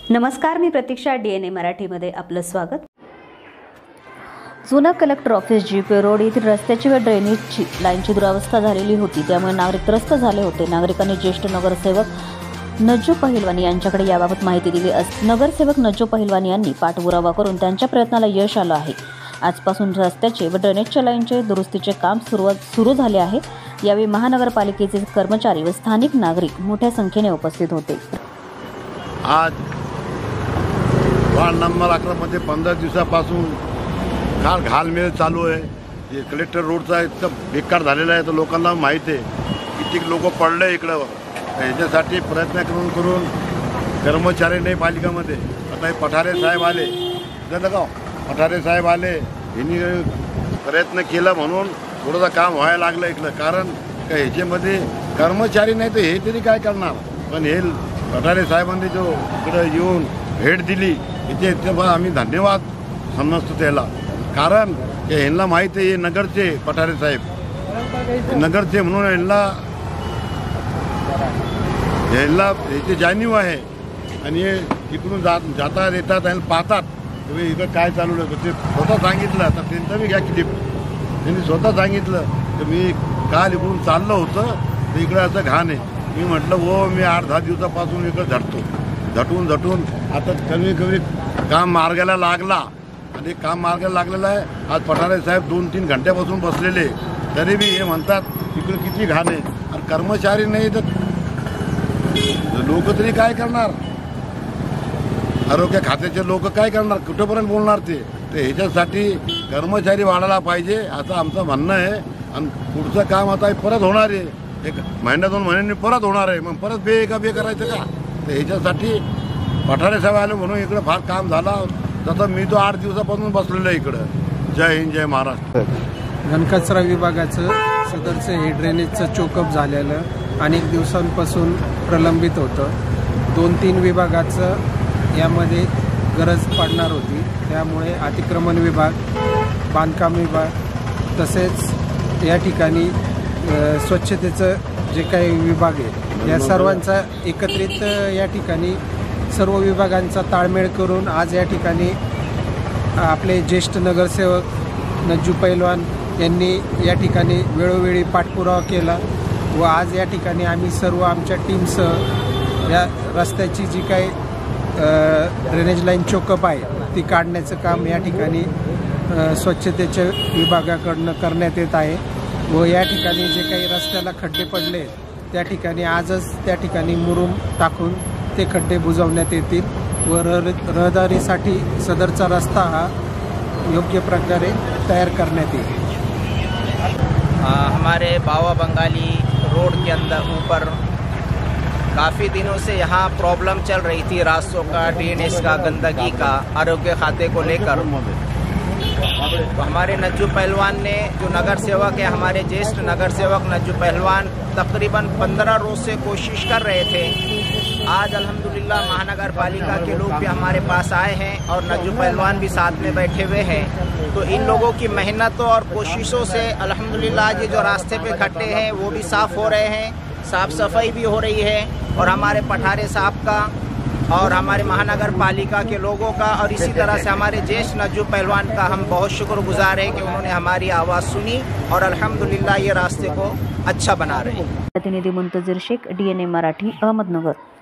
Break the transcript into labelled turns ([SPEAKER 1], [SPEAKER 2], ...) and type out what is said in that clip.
[SPEAKER 1] नमस्कार, मी प्रतीक्षा. DNA मराठीमध्ये आपलं स्वागत. जुना कलेक्टर ऑफिस GP रोड येथील रस्त्याची व ड्रेनेजची लाईनची दुरावस्था झालेली होती, त्यामुळे नागरिक त्रस्त झाले होते. नागरिकांनी ज्येष्ठ नगरसेवक नज्जू पहिलवान यांच्याकडे याबाबत माहिती दिली असता नगरसेवक नज्जू पहिलवान यांनी पाठपुरावा करून त्यांच्या प्रयत्नाला यश आलं आहे. आजपासून रस्त्याचे व ड्रेनेजच्या लाईनचे दुरुस्तीचे काम सुरू झाले आहे. यावेळी महानगरपालिकेचे कर्मचारी व स्थानिक नागरिक मोठ्या संख्येने उपस्थित होते.
[SPEAKER 2] आज वार्ड नंबर 11 मध्ये 15 दिवसापासून फार घालमेल चालू आहे. जे कलेक्टर रोडचा इतका बेकार झालेला आहे, तर लोकांना माहीत आहे. किती लोक पडले इकडं. याच्यासाठी प्रयत्न करून कर्मचारी नाही पालिकामध्ये. आता हे पठारे साहेब आले, पठारे साहेब आले, यांनी प्रयत्न केला म्हणून थोडंसं काम व्हायला लागलं इकडं. कारण का ह्याच्यामध्ये कर्मचारी नाही तर हे तरी काय करणार. पण हे पठारे साहेबांनी जो इकडं येऊन भेट दिली, इथे आम्ही धन्यवाद समजतो त्याला. कारण यांना माहीत आहे हे नगरचे पठारे साहेब नगरचे म्हणून यांना याची जाणीव आहे. आणि हे इकडून जातात येतात आणि पाहतात तुम्ही इकडं काय चालू आहे. ते स्वतः सांगितलं. तर त्यांचं मी घ्या क्लिप. त्यांनी स्वतः सांगितलं की मी काल इकडून चाललं होतं तर इकडं असं घाण आहे. मी म्हटलं हो, मी 8-10 दिवसापासून इकडं झटून आता कमी काम मार्गाला लागला. आणि काम मार्गाला लागलेलं आहे. आज पठारे साहेब 2-3 घंट्यापासून बसलेले, तरी बी हे म्हणतात इकडे किती घाण आहे. आणि कर्मचारी नाही तर लोक तरी काय करणार. आरोग्य खात्याचे लोक काय करणार, कुठंपर्यंत बोलणार ते. तर ह्याच्यासाठी कर्मचारी वाढायला पाहिजे असं आमचं म्हणणं आहे. आणि पुढचं काम आता परत होणार आहे. 1-2 महिन्यांनी परत होणार आहे. मग परत बे करायचं का. तर ह्याच्यासाठी पठारे साहेब आले म्हणून इकडं फार काम झाला. तसं मी तो 8 दिवसापासून बसलेलो आहे इकडं. जय हिंद, जय महाराष्ट्र.
[SPEAKER 3] घनकचरा विभागाचं सदरचं हे ड्रेनेजचं चोकअप झालेलं अनेक दिवसांपासून प्रलंबित होतं. 2-3 विभागाचं यामध्ये गरज पडणार होती. त्यामुळे अतिक्रमण विभाग, बांधकाम विभाग तसेच या ठिकाणी स्वच्छतेचं जे काही विभाग आहे, या सर्वांचा एकत्रित या ठिकाणी सर्व विभागांचा ताळमेळ करून आज या ठिकाणी आपले ज्येष्ठ नगरसेवक नज्जू पहिलवान यांनी या ठिकाणी वेळोवेळी पाठपुरावा केला. व आज या ठिकाणी आम्ही सर्व आमच्या टीमसह या रस्त्याची जी काही ड्रेनेज लाईन चोकअप आहे ती काढण्याचं काम या ठिकाणी स्वच्छतेच्या विभागाकडनं करण्यात येत आहे. व या ठिकाणी जे काही रस्त्याला खड्डे पडले त्या ठिकाणी आजच त्या ठिकाणी मुरुम टाकून ते खड्डे बुजवण्यात येतील. व रहदारीसाठी सदरचा रस्ता हा योग्य प्रकारे तयार करण्यात येईल.
[SPEAKER 4] हमारे बावा बंगाली रोड के अंदर ऊपर काफ़ी दिनों से यहाँ प्रॉब्लम चल रही थी, रास्तों का, ड्रेनेज का, गंदगी का, आरोग्य खाते को लेकर. तो हमारे नज्जू पहलवान ने, जो नगर सेवक है, हमारे ज्येष्ठ नगर सेवक नज्जू पहलवान तकरीबन 15 रोज से कोशिश कर रहे थे. आज अल्हम्दुलिल्लाह महानगर पालिका के लोग भी हमारे पास आए हैं और नज्जू पहलवान भी साथ में बैठे हुए हैं. तो इन लोगों की मेहनतों और कोशिशों से अल्हम्दुलिल्लाह ये जो रास्ते पे खड्डे हैं वो भी साफ़ हो रहे हैं, साफ़ सफाई भी हो रही है. और हमारे पठारे साहब का और हमारे महानगर पालिका के लोगों का और इसी तरह से हमारे ज्येष्ठ नज्जू पहलवान का हम बहुत शुक्रगुजार हैं कि उन्होंने हमारी आवाज़ सुनी और अल्हम्दुलिल्लाह ये रास्ते को अच्छा बना रहे हैं.
[SPEAKER 1] प्रतिनिधी मुंतजिर शेख, DNA मराठी, अहमदनगर.